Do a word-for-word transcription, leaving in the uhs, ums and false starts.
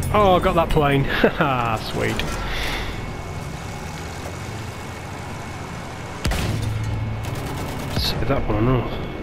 Oh, I got that plane. Haha, sweet. Save that one or not?